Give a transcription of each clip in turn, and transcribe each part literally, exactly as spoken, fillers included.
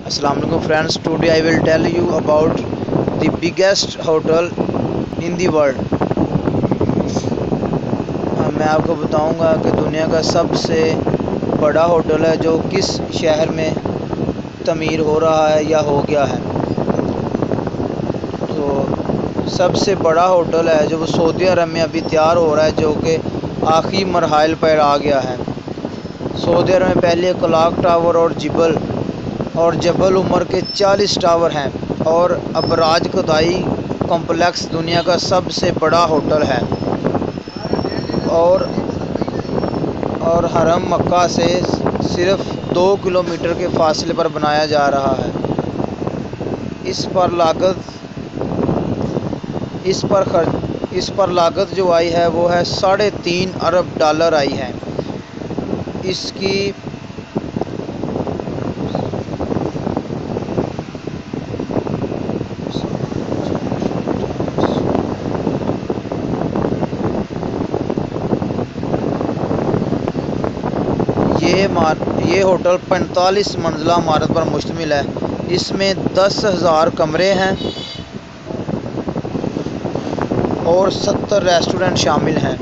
Assalamu alaikum friends, today I will tell you about the biggest hotel in the world. میں آپ کو بتاؤں گا کہ دنیا کا سب سے بڑا ہوٹل ہے جو کس شہر میں تعمیر ہو رہا ہے یا ہو گیا ہے. تو سب سے بڑا ہوٹل ہے جو وہ سعودی عرب میں ابھی تیار ہو رہا ہے، جو کہ آخری مراحل پر آ گیا ہے. سعودی عرب میں پہلے کلاک ٹاور اور جبل اور جبل عمر کے چالیس ٹاور ہیں، اور ابراج کھدائی کمپلیکس دنیا کا سب سے بڑا ہوٹل ہے، اور اور حرم مکہ سے صرف دو کلومیٹر کے فاصلے پر بنایا جا رہا ہے. اس پر لاگت اس پر خرچ اس پر لاگت جو آئی ہے وہ ہے ساڑھے تین ارب ڈالر آئی ہے. اس کی یہ یہ ہوٹل پینتالیس منزلہ عمارت پر مشتمل ہے. اس میں دس ہزار کمرے ہیں اور ستر ریسٹورنٹ شامل ہیں.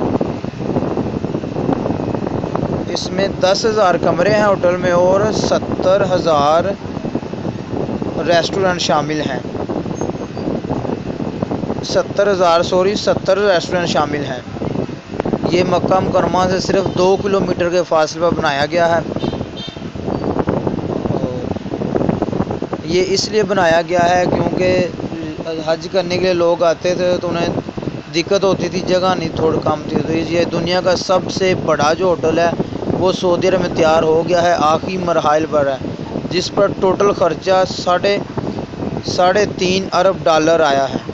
اس میں دس ہزار کمرے ہیں ہوٹل میں اور ستر ہزار ریسٹورنٹ شامل ہیں ستر ہزار سوری ستر ریسٹورنٹ شامل ہیں. یہ مکہ مکرمہ سے صرف دو کلومیٹر کے فاصلے پر بنایا گیا ہے. یہ اس لیے بنایا گیا ہے کیونکہ حج کرنے کے لیے لوگ آتے تھے تو انہیں دقت ہوتی تھی، جگہ نہیں تھوڑی کم تھی. تو یہ دنیا کا سب سے بڑا جو ہوٹل ہے وہ سعودی عرب میں تیار ہو گیا ہے، آخری مراحل پر ہے، جس پر ٹوٹل خرچہ ساڑھے ساڑھے تین ارب ڈالر آیا ہے.